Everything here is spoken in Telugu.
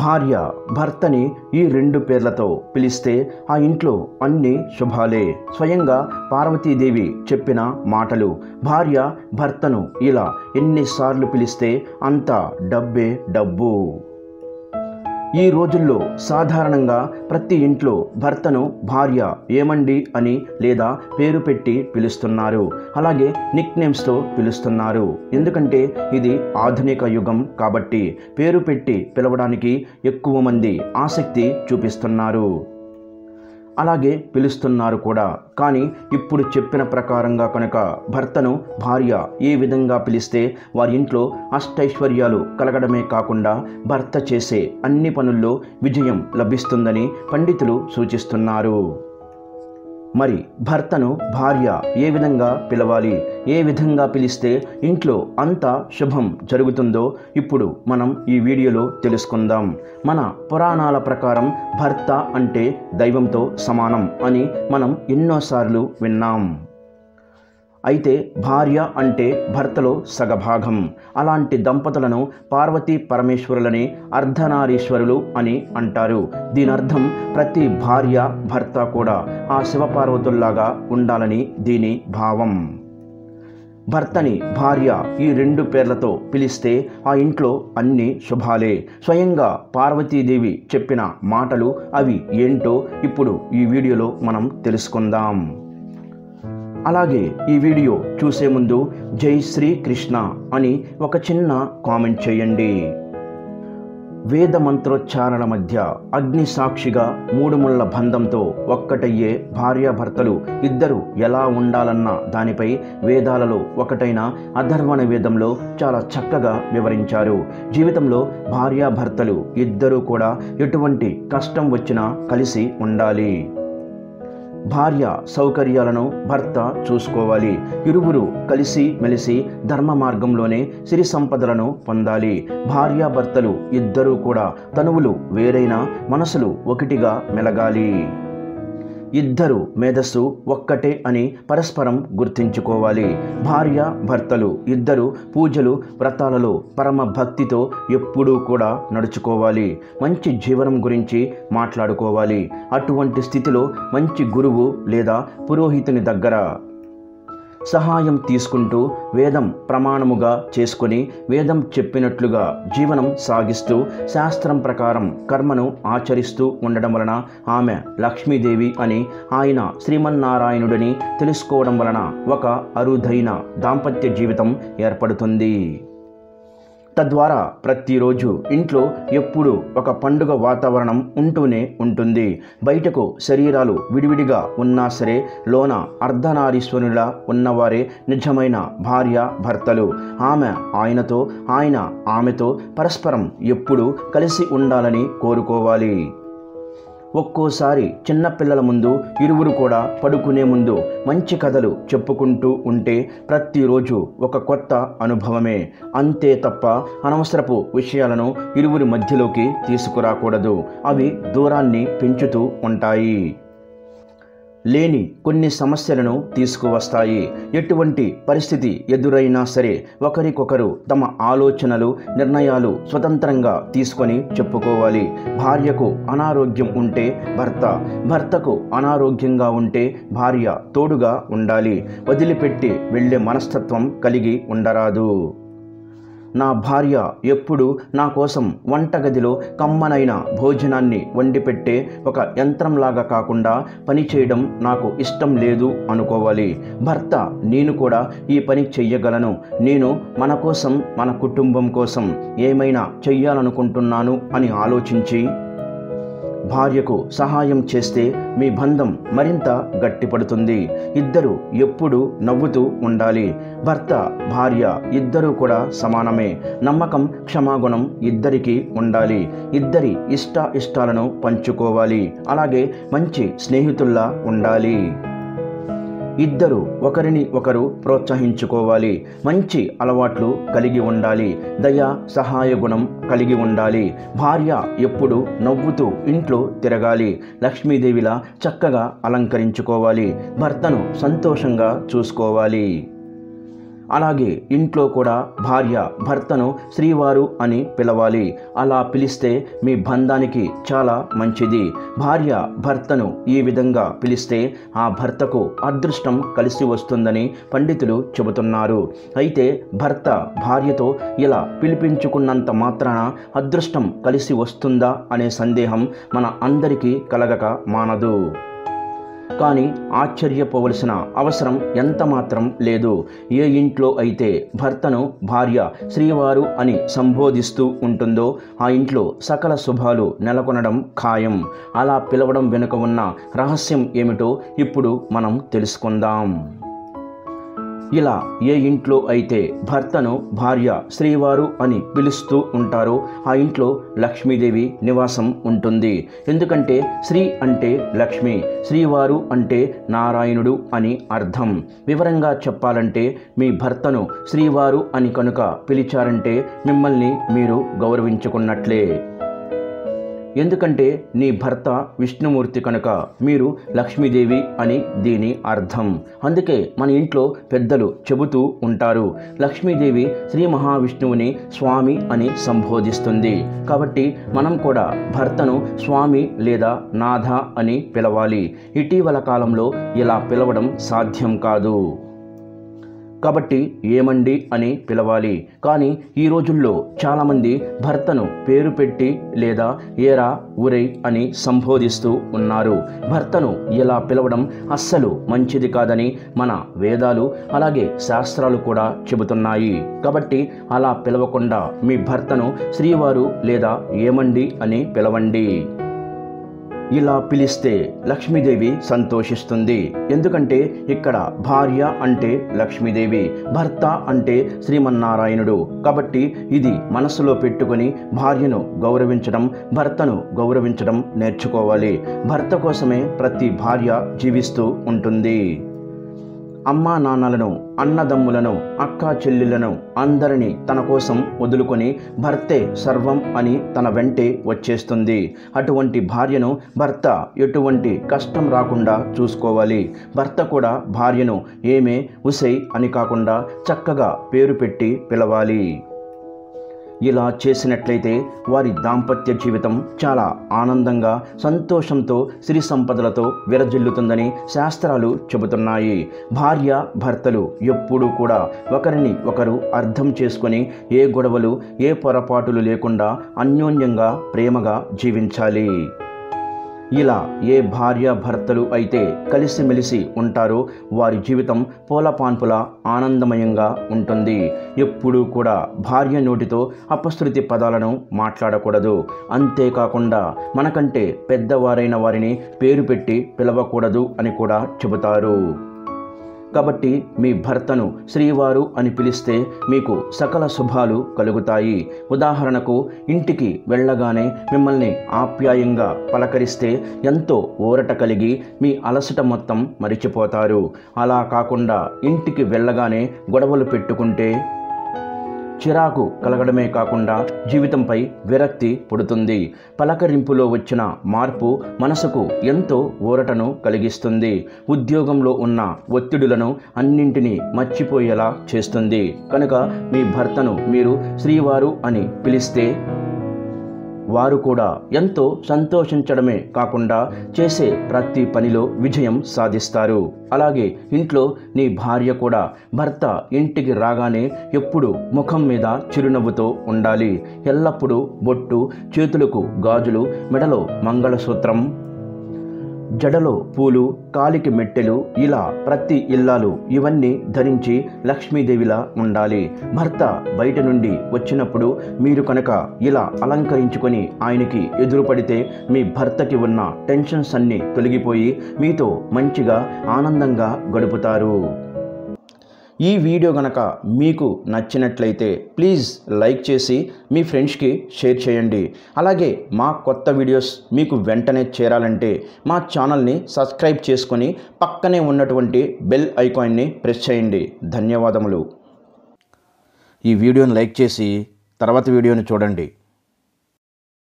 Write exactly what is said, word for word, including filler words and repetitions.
భార్య భర్తని ఈ రెండు పేర్లతో పిలిస్తే ఆ ఇంట్లో అన్ని శుభాలే. స్వయంగా పార్వతీదేవి చెప్పిన మాటలు. భార్య భర్తను ఇలా ఎన్నిసార్లు పిలిస్తే అంత డబ్బే డబ్బు. ఈ రోజుల్లో సాధారణంగా ప్రతి ఇంట్లో భర్తను భార్య ఏమండి అని లేదా పేరు పెట్టి పిలుస్తున్నారు. అలాగే నిక్ నేమ్స్తో పిలుస్తున్నారు. ఎందుకంటే ఇది ఆధునిక యుగం కాబట్టి పేరు పెట్టి పిలవడానికి ఎక్కువ మంది ఆసక్తి చూపిస్తున్నారు. అలాగే పిలుస్తున్నారు కూడా. కానీ ఇప్పుడు చెప్పిన ప్రకారంగా కనుక భర్తను భార్య ఏ విధంగా పిలిస్తే వారి ఇంట్లో అష్టైశ్వర్యాలు కలగడమే కాకుండా భర్త చేసే అన్ని పనుల్లో విజయం లభిస్తుందని పండితులు సూచిస్తున్నారు. మరి భర్తను భార్య ఏ విధంగా పిలవాలి, ఏ విధంగా పిలిస్తే ఇంట్లో అంత శుభం జరుగుతుందో ఇప్పుడు మనం ఈ వీడియోలో తెలుసుకుందాం. మన పురాణాల ప్రకారం భర్త అంటే దైవంతో సమానం అని మనం ఎన్నోసార్లు విన్నాం. అయితే భార్య అంటే భర్తలో సగభాగం. అలాంటి దంపతులను పార్వతీ పరమేశ్వరులని అర్ధనారీశ్వరులు అని అంటారు. దీని అర్థం ప్రతి భార్య భర్త కూడా ఆ శివపార్వతుల్లాగా ఉండాలని దీని భావం. భర్తని భార్య ఈ రెండు పేర్లతో పిలిస్తే ఆ ఇంట్లో అన్ని శుభాలే. స్వయంగా పార్వతీదేవి చెప్పిన మాటలు అవి ఏంటో ఇప్పుడు ఈ వీడియోలో మనం తెలుసుకుందాం. అలాగే ఈ వీడియో చూసే ముందు జై శ్రీ కృష్ణ అని ఒక చిన్న కామెంట్ చేయండి. వేద మంత్రోచ్చారణ మధ్య అగ్ని సాక్షిగా మూడు ముళ్ళ బంధంతో ఒక్కటయ్యే భార్యాభర్తలు ఇద్దరు ఎలా ఉండాలన్న దానిపై వేదాలలో ఒకటైన అథర్వణ వేదంలో చాలా చక్కగా వివరించారు. జీవితంలో భార్యాభర్తలు ఇద్దరూ కూడా ఎటువంటి కష్టం వచ్చినా కలిసి ఉండాలి. భార్య సౌకర్యాలను భర్త చూసుకోవాలి. ఇరువురు కలిసి మెలిసి ధర్మ మార్గంలోనే సిరి సంపదలను పొందాలి. భార్యాభర్తలు ఇద్దరూ కూడా తనువులు వేరైన మనసులు ఒకటిగా మెలగాలి. ఇద్దరు మేధస్సు ఒక్కటే అని పరస్పరం గుర్తించుకోవాలి. భార్య భర్తలు ఇద్దరు పూజలు వ్రతాలలో పరమ భక్తితో ఎప్పుడూ కూడా నడుచుకోవాలి. మంచి జీవనం గురించి మాట్లాడుకోవాలి. అటువంటి స్థితిలో మంచి గురువు లేదా పురోహితుని దగ్గర సహాయం తీసుకుంటూ వేదం ప్రమాణముగా చేసుకొని వేదం చెప్పినట్లుగా జీవనం సాగిస్తూ శాస్త్రం ప్రకారం కర్మను ఆచరిస్తూ ఉండడం వలన ఆమె లక్ష్మీదేవి అని ఆయన శ్రీమన్నారాయణుడిని తెలుసుకోవడం వలన ఒక అరుదైన దాంపత్య జీవితం ఏర్పడుతుంది. తద్వారా ప్రతిరోజు ఇంట్లో ఎప్పుడూ ఒక పండుగ వాతావరణం ఉంటూనే ఉంటుంది. బయటకు శరీరాలు విడివిడిగా ఉన్నా సరే లోన అర్ధనారీశ్వరులా ఉన్నవారే నిజమైన భార్య భర్తలు. ఆమె ఆయనతో, ఆయన ఆమెతో పరస్పరం ఎప్పుడూ కలిసి ఉండాలని కోరుకోవాలి. ఒక్కోసారి చిన్నపిల్లల ముందు ఇరువురు కూడా పడుకునే ముందు మంచి కథలు చెప్పుకుంటూ ఉంటే ప్రతిరోజు ఒక కొత్త అనుభవమే. అంతే తప్ప అనవసరపు విషయాలను ఇరువురి మధ్యలోకి తీసుకురాకూడదు. అవి దూరాన్ని పెంచుతూ ఉంటాయి. లేని కొన్ని సమస్యలను తీసుకువస్తాయి. ఎటువంటి పరిస్థితి ఎదురైనా సరే ఒకరికొకరు తమ ఆలోచనలు నిర్ణయాలు స్వతంత్రంగా తీసుకొని చెప్పుకోవాలి. భార్యకు అనారోగ్యం ఉంటే భర్త, భర్తకు అనారోగ్యంగా ఉంటే భార్య తోడుగా ఉండాలి. వదిలిపెట్టి వెళ్ళే మనస్తత్వం కలిగి ఉండరాదు. నా భార్య ఎప్పుడు నా కోసం వంటగదిలో కమ్మనైన భోజనాన్ని వండిపెట్టే ఒక యంత్రంలాగా కాకుండా పని చేయడం నాకు ఇష్టం లేదు అనుకోవాలి. భర్త నేను కూడా ఈ పని చెయ్యగలను, నేను మన కోసం మన కుటుంబం కోసం ఏమైనా చెయ్యాలనుకుంటున్నాను అని ఆలోచించి భార్యకు సహాయం చేస్తే మీ బంధం మరింత గట్టిపడుతుంది. ఇద్దరు ఎప్పుడూ నవ్వుతూ ఉండాలి. భర్త భార్య ఇద్దరూ కూడా సమానమే. నమ్మకం క్షమాగుణం ఇద్దరికీ ఉండాలి. ఇద్దరి ఇష్ట ఇష్టాలను పంచుకోవాలి. అలాగే మంచి స్నేహితుల్లా ఉండాలి. ఇద్దరు ఒకరిని ఒకరు ప్రోత్సహించుకోవాలి. మంచి అలవాట్లు కలిగి ఉండాలి. దయ సహాయ గుణం కలిగి ఉండాలి. భార్య ఎప్పుడు నవ్వుతూ ఇంట్లో తిరగాలి. లక్ష్మీదేవిలా చక్కగా అలంకరించుకోవాలి. భర్తను సంతోషంగా చూసుకోవాలి. అలాగే ఇంట్లో కూడా భార్య భర్తను శ్రీవారు అని పిలవాలి. అలా పిలిస్తే మీ బంధానికి చాలా మంచిది. భార్య భర్తను ఈ విధంగా పిలిస్తే ఆ భర్తకు అదృష్టం కలిసి వస్తుందని పండితులు చెబుతున్నారు. అయితే భర్త భార్యతో ఇలా పిలిపించుకున్నంత మాత్రాన అదృష్టం కలిసి వస్తుందా అనే సందేహం మన అందరికీ కలగక మానదు. కానీ ఆశ్చర్యపోవలసిన అవసరం ఎంత మాత్రం లేదు. ఏ ఇంట్లో అయితే భర్తను భార్య శ్రీవారు అని సంబోధిస్తూ ఉంటుందో ఆ ఇంట్లో సకల శుభాలు నెలకొనడం ఖాయం. అలా పిలవడం వెనుక ఉన్న రహస్యం ఏమిటో ఇప్పుడు మనం తెలుసుకుందాం. ఇలా ఏ ఇంట్లో అయితే భర్తను భార్య శ్రీవారు అని పిలుస్తూ ఉంటారో ఆ ఇంట్లో లక్ష్మీదేవి నివాసం ఉంటుంది. ఎందుకంటే శ్రీ అంటే లక్ష్మి, శ్రీవారు అంటే నారాయణుడు అని అర్థం. వివరంగా చెప్పాలంటే మీ భర్తను శ్రీవారు అని కనుక పిలిచారంటే మిమ్మల్ని మీరు గౌరవించుకున్నట్లే. ఎందుకంటే నీ భర్త విష్ణుమూర్తి కనుక మీరు లక్ష్మీదేవి అని దీని అర్థం. అందుకే మన ఇంట్లో పెద్దలు చెబుతూ ఉంటారు, లక్ష్మీదేవి శ్రీ మహావిష్ణువుని స్వామి అని సంబోధిస్తుంది. కాబట్టి మనం కూడా భర్తను స్వామి లేదా నాథ అని పిలవాలి. ఇటీవల కాలంలో ఇలా పిలవడం సాధ్యం కాదు. కాబట్టి ఏమండి అని పిలవాలి. కానీ ఈ రోజుల్లో చాలామంది భర్తను పేరు పెట్టి లేదా ఏరా ఊరై అని సంబోధిస్తూ ఉన్నారు. భర్తను ఇలా పిలవడం అస్సలు మంచిది కాదని మన వేదాలు అలాగే శాస్త్రాలు కూడా చెబుతున్నాయి. కాబట్టి అలా పిలవకుండా మీ భర్తను శ్రీవారు లేదా ఏమండి అని పిలవండి. ఇలా పిలిస్తే లక్ష్మీదేవి సంతోషిస్తుంది. ఎందుకంటే ఇక్కడ భార్య అంటే లక్ష్మీదేవి, భర్త అంటే శ్రీమన్నారాయణుడు. కాబట్టి ఇది మనసులో పెట్టుకొని భార్యను గౌరవించడం, భర్తను గౌరవించడం నేర్చుకోవాలి. భర్త కోసమే ప్రతి భార్య జీవిస్తూ ఉంటుంది. అమ్మా నాన్నలను, అన్నదమ్ములను, అక్కా చెల్లెళ్లను అందరినీ తన కోసం వదులుకొని భర్తే సర్వం అని తన వెంటే వచ్చేస్తుంది. అటువంటి భార్యను భర్త ఎటువంటి కష్టం రాకుండా చూసుకోవాలి. భర్త కూడా భార్యను ఏమే ఉసై అని కాకుండా చక్కగా పేరు పెట్టి పిలవాలి. ఇలా చేసినట్లయితే వారి దాంపత్య జీవితం చాలా ఆనందంగా, సంతోషంతో, సిరి సంపదలతో విరజిల్లుతుందని శాస్త్రాలు చెబుతున్నాయి. భార్య భర్తలు ఎప్పుడూ కూడా ఒకరిని ఒకరు అర్థం చేసుకొని ఏ గొడవలు, ఏ పొరపాటులు లేకుండా అన్యోన్యంగా ప్రేమగా జీవించాలి. ఇలా ఏ భార్య భర్తలు అయితే కలిసిమెలిసి ఉంటారో వారి జీవితం పూలపాన్పుల ఆనందమయంగా ఉంటుంది. ఎప్పుడూ కూడా భార్య నోటితో అపశృతి పదాలను మాట్లాడకూడదు. అంతేకాకుండా మనకంటే పెద్దవారైన వారిని పేరు పెట్టి పిలవకూడదు అని కూడా చెబుతారు. కాబట్టి మీ భర్తను శ్రీవారు అని పిలిస్తే మీకు సకల శుభాలు కలుగుతాయి. ఉదాహరణకు ఇంటికి వెళ్ళగానే మిమ్మల్ని ఆప్యాయంగా పలకరిస్తే ఎంతో ఊరట కలిగి మీ అలసట మొత్తం మరిచిపోతారు. అలా కాకుండా ఇంటికి వెళ్ళగానే గొడవలు పెట్టుకుంటే చిరాకు కలగడమే కాకుండా జీవితంపై విరక్తి పుడుతుంది. పలకరింపులో వచ్చిన మార్పు మనసుకు ఎంతో ఊరటను కలిగిస్తుంది. ఉద్యోగంలో ఉన్న ఒత్తిడులను అన్నింటినీ మర్చిపోయేలా చేస్తుంది. కనుక మీ భర్తను మీరు శ్రీవారు అని పిలిస్తే వారు కూడా ఎంతో సంతోషించడమే కాకుండా చేసే ప్రతి పనిలో విజయం సాధిస్తారు. అలాగే ఇంట్లో నీ భార్య కూడా భర్త ఇంటికి రాగానే ఎప్పుడు ముఖం మీద చిరునవ్వుతో ఉండాలి. ఎల్లప్పుడూ బొట్టు, చేతులకు గాజులు, మెడలో మంగళసూత్రం, జడలో పూలు, కాలికి మెట్టెలు, ఇలా ప్రతి ఇల్లాలు ఇవన్నీ ధరించి లక్ష్మీదేవిలా ఉండాలి. భర్త బయట నుండి వచ్చినప్పుడు మీరు కనుక ఇలా అలంకరించుకొని ఆయనకి ఎదురుపడితే మీ భర్తకి ఉన్న టెన్షన్స్ అన్నీ తొలగిపోయి మీతో మంచిగా ఆనందంగా గడుపుతారు. ఈ వీడియో గనక మీకు నచ్చినట్లయితే ప్లీజ్ లైక్ చేసి మీ ఫ్రెండ్స్కి షేర్ చేయండి. అలాగే మా కొత్త వీడియోస్ మీకు వెంటనే చేరాలంటే మా ఛానల్ని సబ్స్క్రైబ్ చేసుకొని పక్కనే ఉన్నటువంటి బెల్ ఐకాన్ని ప్రెస్ చేయండి. ధన్యవాదములు. ఈ వీడియోని లైక్ చేసి తర్వాత వీడియోని చూడండి.